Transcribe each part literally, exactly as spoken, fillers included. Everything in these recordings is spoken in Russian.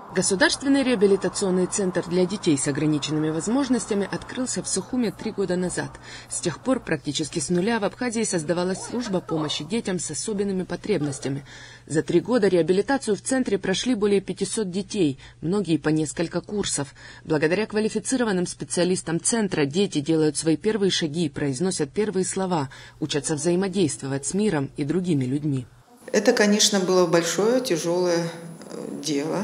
Государственный реабилитационный центр для детей с ограниченными возможностями открылся в Сухуме три года назад. С тех пор практически с нуля в Абхазии создавалась служба помощи детям с особенными потребностями. За три года реабилитацию в центре прошли более пятисот детей, многие по несколько курсов. Благодаря квалифицированным специалистам центра дети делают свои первые шаги, произносят первые слова, учатся взаимодействовать с миром и другими людьми. Это, конечно, было большое, тяжелое дело.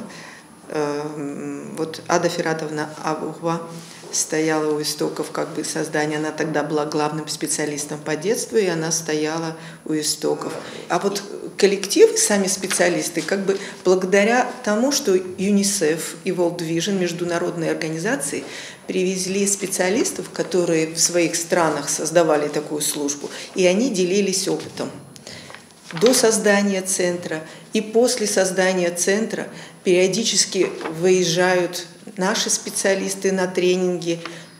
Вот Ада Фиратовна Абухва стояла у истоков как бы создания, она тогда была главным специалистом по детству, и она стояла у истоков. А вот коллективы, сами специалисты, как бы благодаря тому, что ЮНИСЕФ и World Vision, международные организации, привезли специалистов, которые в своих странах создавали такую службу, и они делились опытом. До создания центра и после создания центра периодически выезжают наши специалисты на тренинги,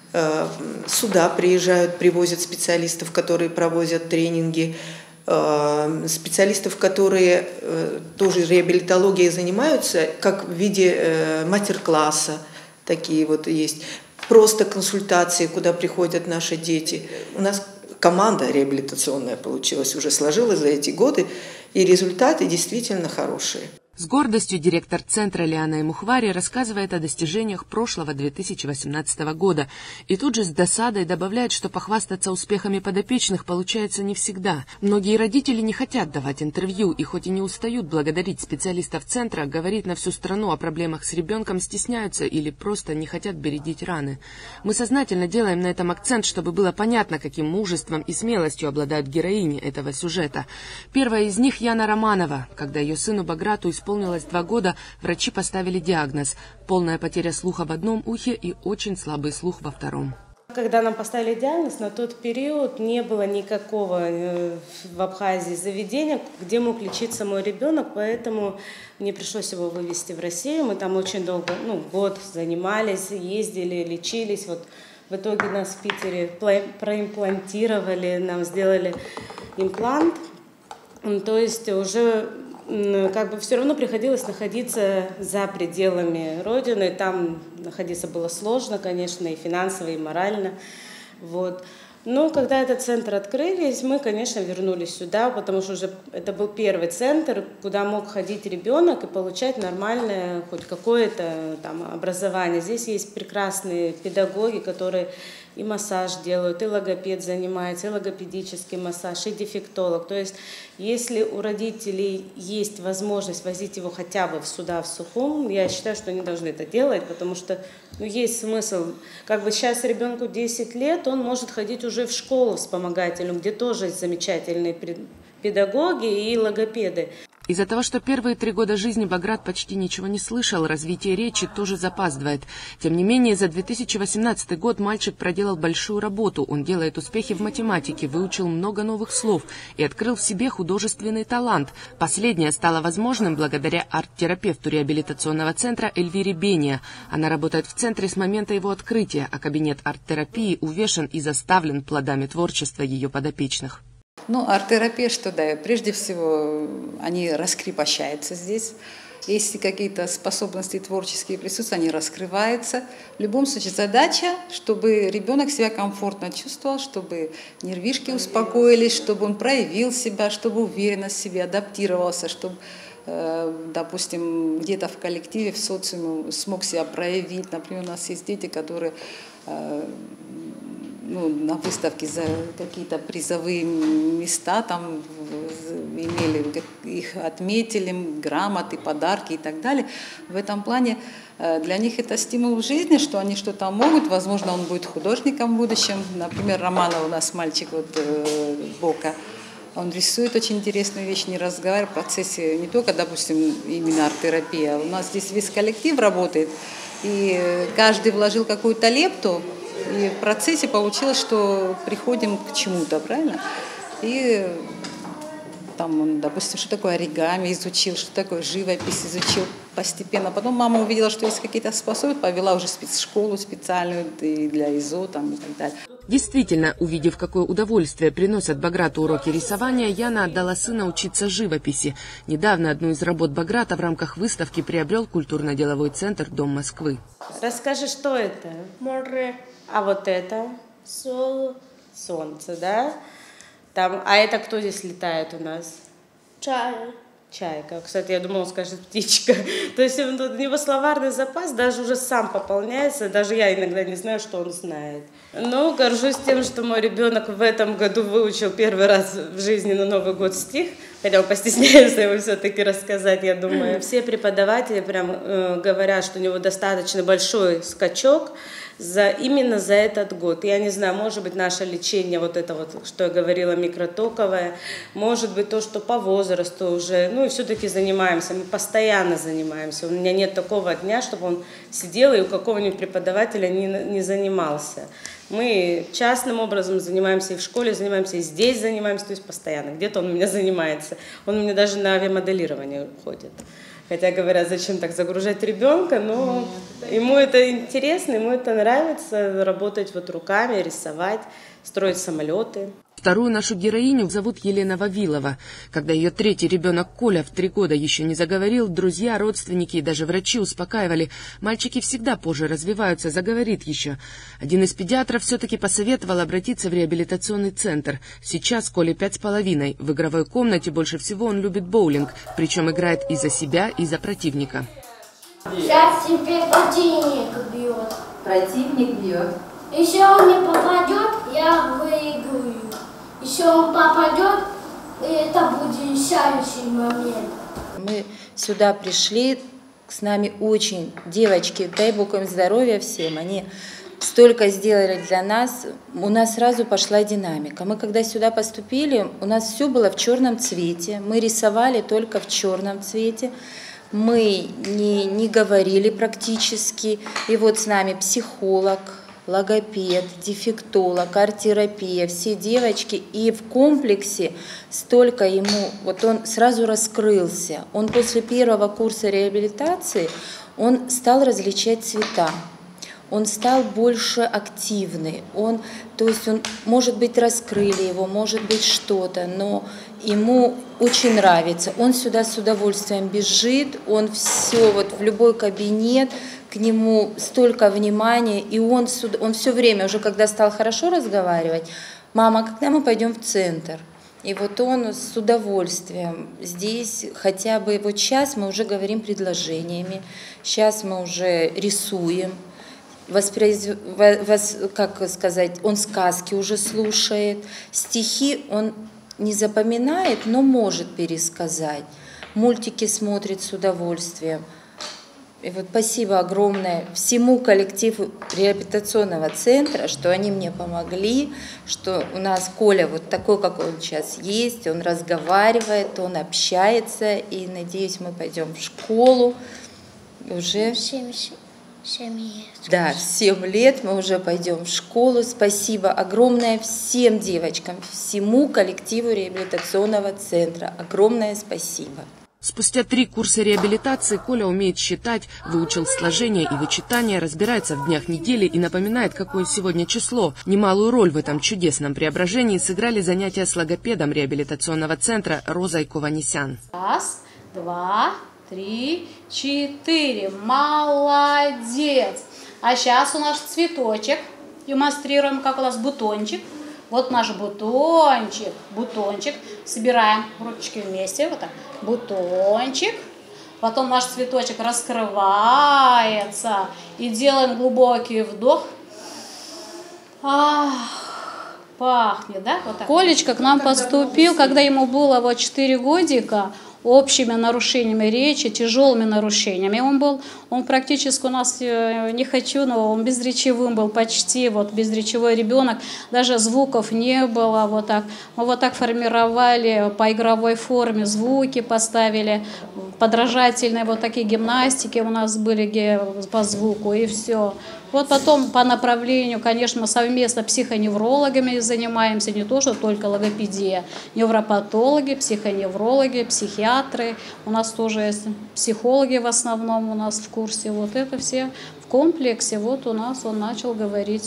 сюда приезжают, привозят специалистов, которые проводят тренинги, специалистов, которые тоже реабилитологией занимаются, как в виде мастер-класса, такие вот есть, просто консультации, куда приходят наши дети. У нас команда реабилитационная получилась, уже сложилась за эти годы, и результаты действительно хорошие. С гордостью директор центра Лиана Эмухвари рассказывает о достижениях прошлого две тысячи восемнадцатого года и тут же с досадой добавляет, что похвастаться успехами подопечных получается не всегда. Многие родители не хотят давать интервью и хоть и не устают благодарить специалистов центра, говорить на всю страну о проблемах с ребенком стесняются или просто не хотят бередить раны. Мы сознательно делаем на этом акцент, чтобы было понятно, каким мужеством и смелостью обладают героини этого сюжета. Первая из них Яна Романова. Когда ее сыну Баграту исполнилось два года, врачи поставили диагноз – полная потеря слуха в одном ухе и очень слабый слух во втором. Когда нам поставили диагноз, на тот период не было никакого в Абхазии заведения, где мог лечиться мой ребенок, поэтому мне пришлось его вывезти в Россию. Мы там очень долго, ну, год занимались, ездили, лечились. Вот в итоге нас в Питере проимплантировали, нам сделали имплант. То есть уже как бы все равно приходилось находиться за пределами родины. Там находиться было сложно, конечно, и финансово, и морально. Вот. Но когда этот центр открылись, мы, конечно, вернулись сюда, потому что уже это был первый центр, куда мог ходить ребенок и получать нормальное хоть какое-то там образование. Здесь есть прекрасные педагоги, которые и массаж делают, и логопед занимается, и логопедический массаж, и дефектолог. То есть, если у родителей есть возможность возить его хотя бы сюда, в Сухум, я считаю, что они должны это делать, потому что ну, есть смысл. Как бы сейчас ребенку десять лет, он может ходить уже в школу вспомогательную, где тоже есть замечательные педагоги и логопеды. Из-за того, что первые три года жизни Баграт почти ничего не слышал, развитие речи тоже запаздывает. Тем не менее, за две тысячи восемнадцатый год мальчик проделал большую работу. Он делает успехи в математике, выучил много новых слов и открыл в себе художественный талант. Последнее стало возможным благодаря арт-терапевту реабилитационного центра Эльвире Бения. Она работает в центре с момента его открытия, а кабинет арт-терапии увешан и заставлен плодами творчества ее подопечных. Ну, арт-терапия что дает? Прежде всего, они раскрепощаются здесь. Если какие-то способности творческие присутствуют, они раскрываются. В любом случае, задача, чтобы ребенок себя комфортно чувствовал, чтобы нервишки успокоились, чтобы он проявил себя, чтобы уверенно себе адаптировался, чтобы, допустим, где-то в коллективе, в социуме смог себя проявить. Например, у нас есть дети, которые ну, на выставке за какие-то призовые места там имели, их отметили, грамоты, подарки и так далее. В этом плане для них это стимул в жизни, что они что-то могут, возможно, он будет художником в будущем. Например, Романов у нас мальчик вот, Бока, он рисует очень интересную вещь, не разговаривает в процессе, не только, допустим, именно арт-терапия. У нас здесь весь коллектив работает, и каждый вложил какую-то лепту, и в процессе получилось, что приходим к чему-то, правильно? И там он, допустим, что такое оригами изучил, что такое живопись изучил постепенно. Потом мама увидела, что есть какие-то способности, повела уже спецшколу специальную и для ИЗО там, и так далее. Действительно, увидев, какое удовольствие приносят Баграту уроки рисования, Яна отдала сына учиться живописи. Недавно одну из работ Баграта в рамках выставки приобрел культурно-деловой центр «Дом Москвы». Расскажи, что это? Море. А вот это? Сол. Солнце, да? Там, а это кто здесь летает у нас? Чай. Чайка. Кстати, я думала, он скажет птичка. То есть у него словарный запас даже уже сам пополняется. Даже я иногда не знаю, что он знает. Но горжусь тем, что мой ребенок в этом году выучил первый раз в жизни на Новый год стих. Хотя он постесняется его все-таки рассказать, я думаю. Все преподаватели прям э, говорят, что у него достаточно большой скачок за, именно за этот год. Я не знаю, может быть, наше лечение, вот это вот, что я говорила, микротоковое, может быть, то, что по возрасту уже, ну и все-таки занимаемся, мы постоянно занимаемся. У меня нет такого дня, чтобы он сидел и у какого-нибудь преподавателя не, не занимался. Мы частным образом занимаемся и в школе занимаемся, и здесь занимаемся, то есть постоянно. Где-то он у меня занимается. Он у меня даже на авиамоделирование ходит. Хотя говорят, зачем так загружать ребенка, но ему это интересно, ему это нравится, работать вот руками, рисовать, строить самолеты. Вторую нашу героиню зовут Елена Вавилова. Когда ее третий ребенок Коля в три года еще не заговорил, друзья, родственники и даже врачи успокаивали. Мальчики всегда позже развиваются, заговорит еще. Один из педиатров все-таки посоветовал обратиться в реабилитационный центр. Сейчас Коле пять с половиной. В игровой комнате больше всего он любит боулинг, причем играет и за себя, и за противника. Сейчас тебе противник бьет. Противник бьет. Если он не попадет, я выиграю. Если он попадет, это будет решающий момент. Мы сюда пришли, с нами очень девочки, дай Бог им здоровья всем, они столько сделали для нас, у нас сразу пошла динамика. Мы когда сюда поступили, у нас все было в черном цвете, мы рисовали только в черном цвете, мы не, не говорили практически, и вот с нами психолог, логопед, дефектолог, арт-терапия, все девочки, и в комплексе столько ему, вот он сразу раскрылся, он после первого курса реабилитации, он стал различать цвета, он стал больше активный, он, то есть он, может быть, раскрыли его, может быть, что-то, но ему очень нравится, он сюда с удовольствием бежит, он все, вот в любой кабинет, к нему столько внимания, и он, он все время, уже когда стал хорошо разговаривать, мама, когда мы пойдем в центр? И вот он с удовольствием здесь, хотя бы вот сейчас мы уже говорим предложениями, сейчас мы уже рисуем, воспроиз... вос... как сказать, он сказки уже слушает, стихи он не запоминает, но может пересказать, мультики смотрит с удовольствием. И вот спасибо огромное всему коллективу реабилитационного центра, что они мне помогли, что у нас Коля вот такой, как он сейчас есть, он разговаривает, он общается, и надеюсь, мы пойдем в школу уже. Семь, семь лет. Да, в семь лет мы уже пойдем в школу. Спасибо огромное всем девочкам, всему коллективу реабилитационного центра. Огромное спасибо. Спустя три курса реабилитации Коля умеет считать, выучил сложение и вычитание, разбирается в днях недели и напоминает, какое сегодня число. Немалую роль в этом чудесном преображении сыграли занятия с логопедом реабилитационного центра Розой Кованесян. Раз, два, три, четыре. Молодец! А сейчас у нас цветочек. Демонстрируем, как у нас бутончик. Вот наш бутончик, бутончик. Собираем ручки вместе, вот так. Бутончик. Потом наш цветочек раскрывается. И делаем глубокий вдох. Ах, пахнет, да? Вот так. Колечка к нам поступил, когда ему было вот четыре годика. Общими нарушениями речи, тяжелыми нарушениями. Он был, он практически у нас, не хочу, но он безречевым был почти, вот безречевой ребенок, даже звуков не было, вот так. Мы вот так формировали по игровой форме, звуки поставили, подражательные вот такие гимнастики у нас были по звуку, и все. Вот потом по направлению, конечно, мы совместно психоневрологами занимаемся, не то, что только логопедия, невропатологи, психоневрологи, психиатры, у нас тоже есть психологи в основном у нас в курсе, вот это все в комплексе, вот у нас он начал говорить.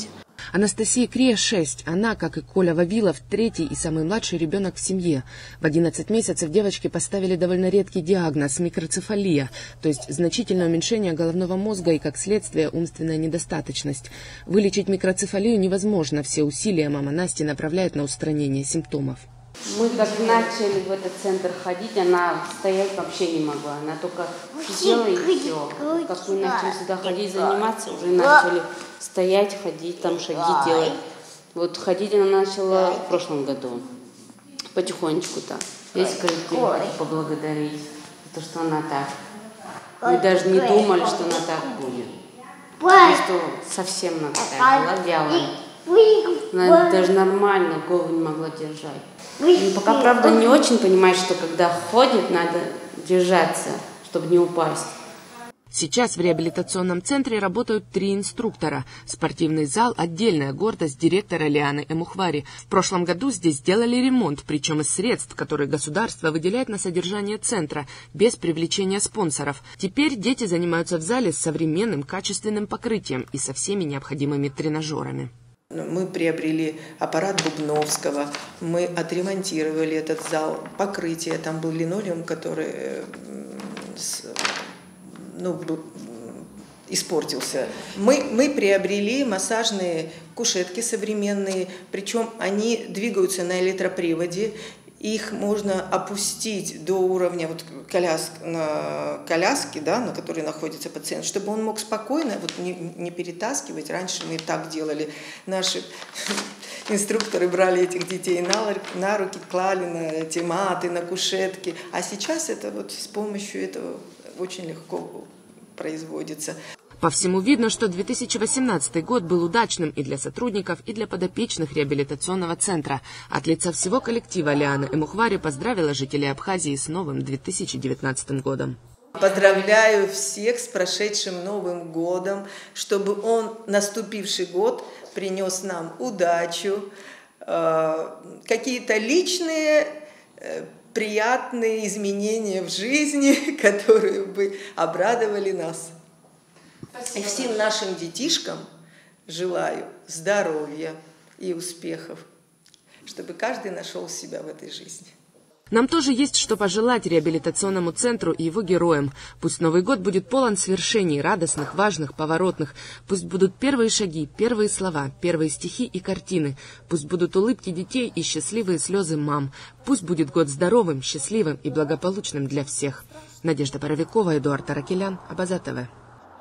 Анастасии Крия шесть. Она, как и Коля Вавилов, третий и самый младший ребенок в семье. В одиннадцать месяцев девочке поставили довольно редкий диагноз – микроцефалия, то есть значительное уменьшение головного мозга и, как следствие, умственная недостаточность. Вылечить микроцефалию невозможно. Все усилия мама Насти направляет на устранение симптомов. Мы как начали в этот центр ходить, она стоять вообще не могла. Она только сидела и все. Как мы начали сюда ходить, заниматься, уже начали стоять, ходить, там шаги делать. Вот ходить она начала в прошлом году. Потихонечку так. Весь коллектив хочу поблагодарить за то, что она так. Мы даже не думали, что она так будет. Потому что совсем она такая была вялая. Она даже нормально голову не могла держать. И пока, правда, не очень понимает, что когда ходит, надо держаться, чтобы не упасть. Сейчас в реабилитационном центре работают три инструктора. Спортивный зал – отдельная гордость директора Лианы Эмухвари. В прошлом году здесь сделали ремонт, причем из средств, которые государство выделяет на содержание центра, без привлечения спонсоров. Теперь дети занимаются в зале с современным качественным покрытием и со всеми необходимыми тренажерами. Мы приобрели аппарат Бубновского, мы отремонтировали этот зал, покрытие, там был линолеум, который ну, испортился. Мы, мы приобрели массажные кушетки современные, причем они двигаются на электроприводе. Их можно опустить до уровня вот коляс, на коляски, да, на которой находится пациент, чтобы он мог спокойно вот, не, не перетаскивать. Раньше мы так делали. Наши инструкторы брали этих детей на, на руки, клали на эти маты, на кушетки. А сейчас это вот с помощью этого очень легко производится. По всему видно, что две тысячи восемнадцатый год был удачным и для сотрудников, и для подопечных реабилитационного центра. От лица всего коллектива Лиана Эмухвари поздравила жителей Абхазии с новым две тысячи девятнадцатым годом. Поздравляю всех с прошедшим Новым годом, чтобы он, наступивший год, принес нам удачу, какие-то личные приятные изменения в жизни, которые бы обрадовали нас. И всем нашим детишкам желаю здоровья и успехов, чтобы каждый нашел себя в этой жизни. Нам тоже есть что пожелать реабилитационному центру и его героям. Пусть Новый год будет полон свершений, радостных, важных, поворотных. Пусть будут первые шаги, первые слова, первые стихи и картины. Пусть будут улыбки детей и счастливые слезы мам. Пусть будет год здоровым, счастливым и благополучным для всех. Надежда Боровикова, Эдуард Таракелян, Абаза ТВ.